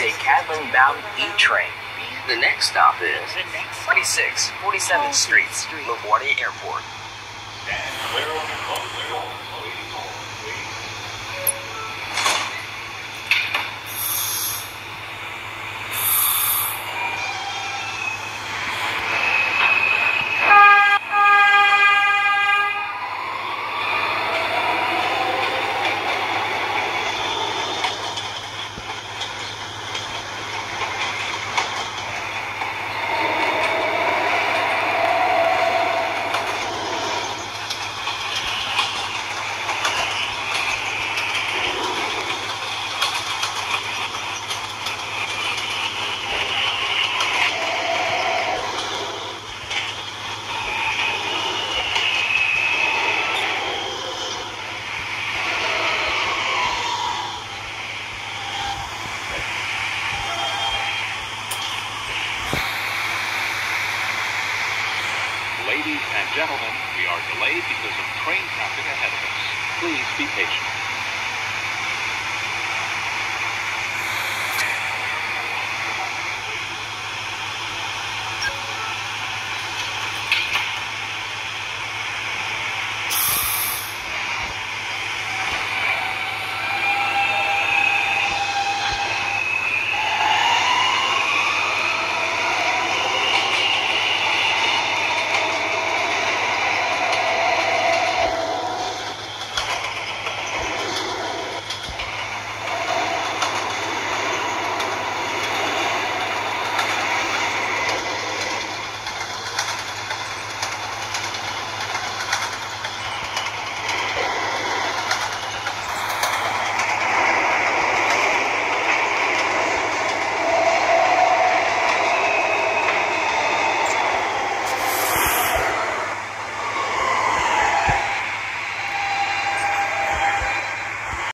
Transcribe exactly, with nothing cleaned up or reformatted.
take Cadland bound E train. The next stop is forty-six forty-seventh Streets, LaGuardia Airport. Ladies and gentlemen, we are delayed because of train traffic ahead of us. Please be patient.